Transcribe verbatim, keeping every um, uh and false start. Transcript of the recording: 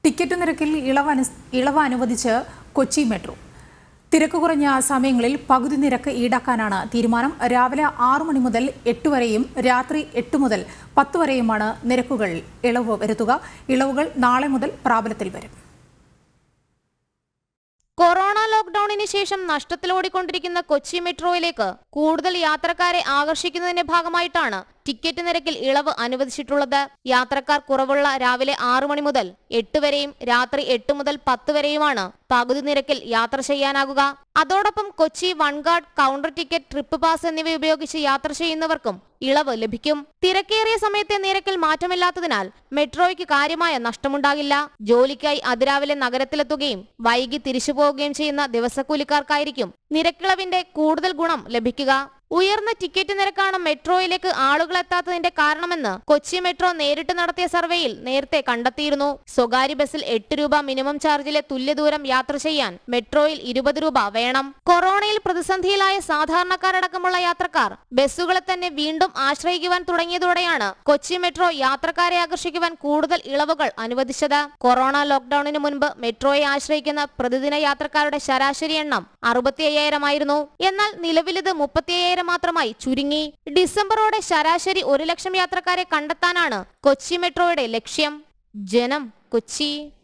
Ticket നിരക്കിൽ ഇളവ് ഇളവ് അനുവദിച്ച് കൊച്ചി മെട്രോ. തിരക്ക് കുറഞ്ഞ സമയങ്ങളിൽ പകുതി നിരക്ക് ഈടാക്കാനാണ് തീരുമാനം. രാവിലെ ആറു മണി മുതൽ എട്ട് വരെയും രാത്രി എട്ട് മുതൽ പത്ത് വരെയുമാണ് നിരക്കുകൾ ഇളവ് വരുത്തുക. ഇളവുകൾ നാളെ മുതൽ പ്രാബല്യത്തിൽ വരും. കൊറോണ ലോക്ക്ഡൌണിന് ശേഷം നഷ്ടത്തിലോടിക്കൊണ്ടിരിക്കുന്ന കൊച്ചി മെട്രോയിലേക്ക് കൂടുതൽ യാത്രക്കാരെ ആകർഷിക്കുന്നതിന്റെ ഭാഗമായിട്ടാണ് ടിക്കറ്റ് നിരക്കിൽ ഇളവ് അനുവദിച്ചിട്ടുള്ളത്. യാത്രക്കാർ കുറവുള്ള രാവിലെ ആറു മണി മുതൽ എട്ട് വരെയും രാത്രി എട്ട് മുതൽ പത്ത് വരെയുമാണ് പകുതി നിരക്കിൽ യാത്ര ചെയ്യാനാകുക. അതോടൊപ്പം Kochi one card, counter ticket, trip pass എന്നിവ ഉപയോഗിച്ച് യാത്ര ചെയ്യുന്നവർക്കും ഇളവ് ലഭിക്കും. തിരക്കേറിയ സമയത്തെ നിരക്കിൽ മാറ്റമില്ലാത്തതിനാൽ മെട്രോയ്ക്ക് കാര്യമായ നഷ്ടമുണ്ടാകില്ല. ജോലിക്കായി അതിരാവിലെ നഗരത്തിലെത്തുകയും വൈകി തിരിച്ചു പോവുകയും ചെയ്യുന്ന ദിവസക്കൂലിക്കാർക്കായിരിക്കും നിരക്കിളവിന്റെ കൂടുതൽ ഗുണം ലഭിക്കുക. ഉയർന്ന ടിക്കറ്റ് നിരക്കാണ് മെട്രോയിലേക്ക് ആളുകൾ എത്താത്തതിന്റെ കാരണമെന്ന് കൊച്ചി മെട്രോ നേരിട്ട് നടത്തിയ സർവേയിൽ നേരത്തെ കണ്ടെത്തിയിരുന്നു. സ്വകാര്യ ബസ്സിൽ എട്ട് രൂപ മിനിമം ചാർജിലെ തുല്യദൂരം യാത്ര ചെയ്യാൻ മെട്രോയിൽ ഇരുപത് രൂപ വേണം. കൊറോണയിൽ പ്രതിസന്ധിയിലായ സാധാരണക്കാരടക്കമുള്ള യാത്രക്കാർ ബസ്സുകളെ തന്നെ വീണ്ടും ആശ്രയിക്കുവാൻ തുടങ്ങിയതോടെയാണ് കൊച്ചി മെട്രോ യാത്രക്കാരെ ആകർഷിക്കുവാൻ കൂടുതൽ ഇളവുകൾ അനുവദിച്ചത്. കൊറോണ ലോക്ക്ഡൌണിന് മുൻപ് മെട്രോയെ ആശ്രയിക്കുന്ന പ്രതിദിന യാത്രക്കാരുടെ ശരാശരി എണ്ണം അറുപത്തി അയ്യായിരം ആയിരുന്നു. എന്നാൽ നിലവിലിത് മുപ്പത്തി അയ്യായിരം മാത്രമായി ചുരുങ്ങി. ഡിസംബറോടെ ശരാശരി ഒരു ലക്ഷം യാത്രക്കാരെ കണ്ടെത്താനാണ് കൊച്ചി മെട്രോയുടെ ലക്ഷ്യം. ജനം, കൊച്ചി.